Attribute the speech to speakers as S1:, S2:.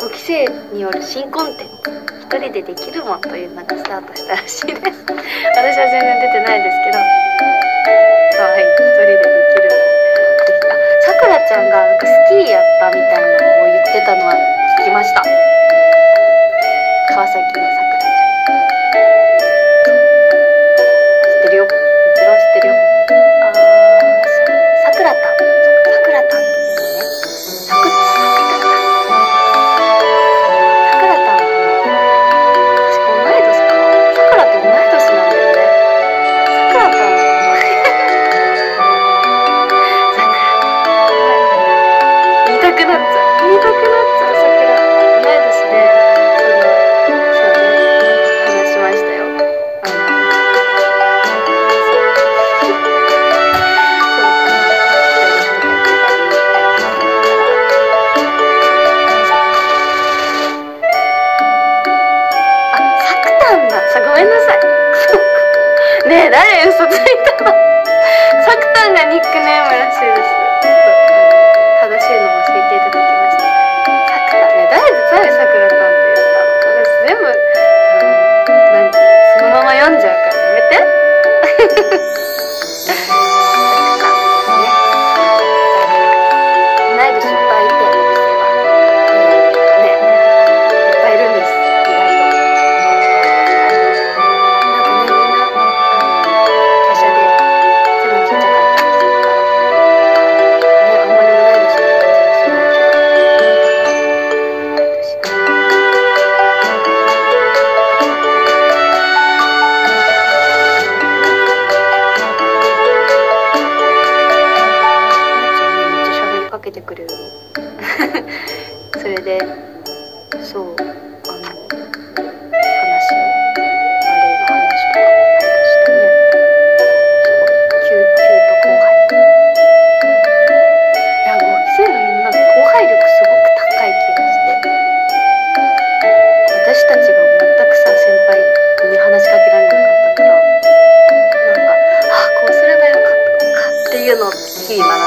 S1: 5期生による新コンテンツ一人でできるもんというのがスタートしたらしいです。私は全然出てないですけど、はい、一人でできるもん。さくらちゃんがなんかスキーやったみたいなのを言ってたのは聞きました。川崎のさくらちゃん知ってるよ、もちろん知ってるよ。さくらたん、さくらたんっていうのね。さくらたんはね、確か同い年かな。さくらと同い年なんだよね。さくらたんさくらたん言いたくなっちゃう、言いたくなっちゃう。さくら同い年で、そうね、話しましたよ。ごめんなさい。ねえ、誰嘘ついたの。サクタンがニックネームらしいです。正しいのを教えていただきました。サクタンね、誰サクラタンって言ったの。私全部、そのまま読んじゃうからやめて。サクタンですね。同い年いっぱいいて、お店は。ね、いっぱいいるんです。意外と。かけてくれるの。それで、そう、話を、バレエの話とかしたね。キュート後輩。いや、5期生のみんな後輩力すごく高い気がして。私たちが全くさ、先輩に話しかけられなかったから、なんか、こうすればよかったのかっていうのを日々学